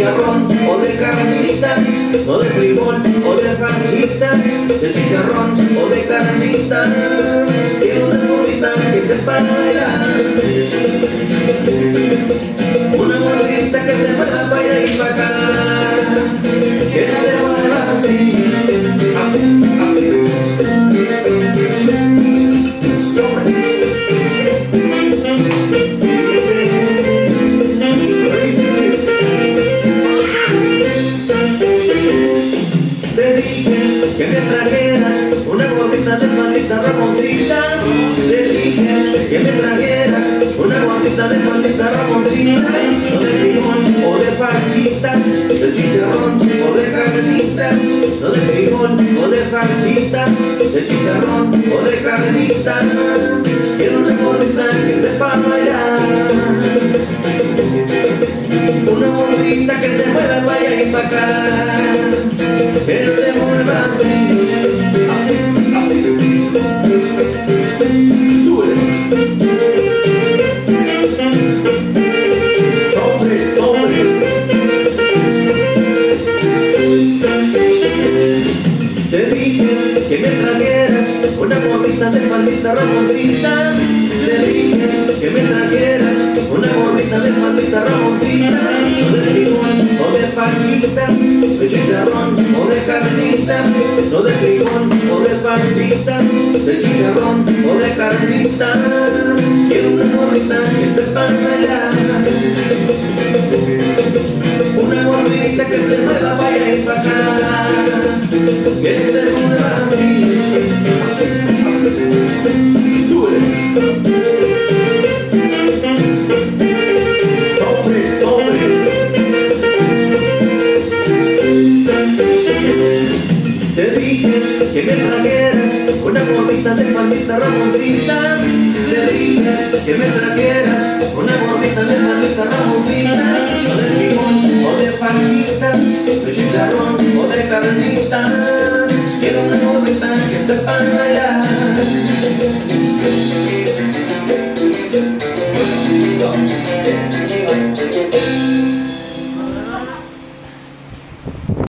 chicharrón o de carnita, no de frijol o de fajita, de chicharrón o de carnita. Quiero una gordita que sepa bailar, una gordita que se mueva para allá y para acá, que se mueva así, así, así. Te dije que me trajeras una gordita de maldita Ramoncita. Te dije que me trajeras una gordita de maldita Ramoncita, no de frijol o de fajita, de chicharrón o de carnita, no de frijol o de fajita, de chicharrón o de carnita. Quiero una gordita que sepa bailar, una gordita que se mueva para allá y para acá, que se mueva así, así, así. Sube. Sobres, sobres. Te dije que me trajeras una gordita de maldita Ramoncita. Te dije que me trajeras una gordita de maldita Ramoncita, no de frijol o de fajita, de chicharrón o de carnita, no de frijol o de fajita, de chicharrón o de carnita. Quiero una gordita que sepa bailar, una gordita que se mueva para allá y para acá, que se mueva así, así, así. Sube. Te dije que me trajeras una gordita de maldita Ramoncita. Te dije que me trajeras una gordita de maldita Ramoncita, no de frijol o de fajita, de chicharrón o de carnita. Quiero una gordita que sepa bailar,